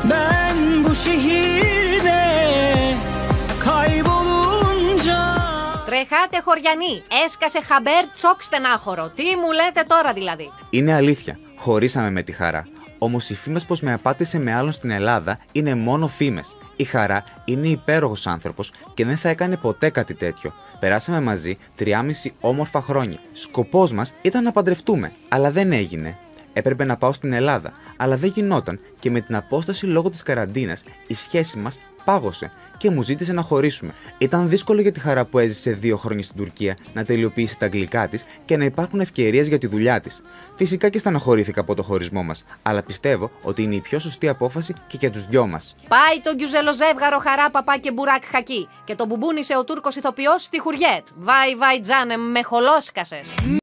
Ben bu şehirde kaybolunca. Τρεχάτε χωριανοί, έσκασε χαμπέρ τσοκ στενάχωρο. Τι μου λέτε τώρα δηλαδή? Είναι αλήθεια, χωρίσαμε με τη Χαρά. Όμως οι φήμες πως με απάτησε με άλλον στην Ελλάδα είναι μόνο φήμες. Η Χαρά είναι υπέροχος άνθρωπος και δεν θα έκανε ποτέ κάτι τέτοιο. Περάσαμε μαζί 3,5 όμορφα χρόνια. Σκοπός μας ήταν να παντρευτούμε, αλλά δεν έγινε. Έπρεπε να πάω στην Ελλάδα, αλλά δεν γινόταν και με την απόσταση λόγω της καραντίνας η σχέση μας πάγωσε και μου ζήτησε να χωρίσουμε. Ήταν δύσκολο για τη Χαρά που έζησε 2 χρόνια στην Τουρκία να τελειοποιήσει τα αγγλικά της και να υπάρχουν ευκαιρίες για τη δουλειά της. Φυσικά και στεναχωρήθηκα από το χωρισμό μας, αλλά πιστεύω ότι είναι η πιο σωστή απόφαση και για τους δυο μας. Πάει το γκιουζέλο ζεύγαρο Χαρά Παπά και Μπουράκ Χακί και το μπουμπούνισε ο Τούρκος ηθοποιός στη Χουριέτ. Βάι βάι τζάνε, με χολόσκασες.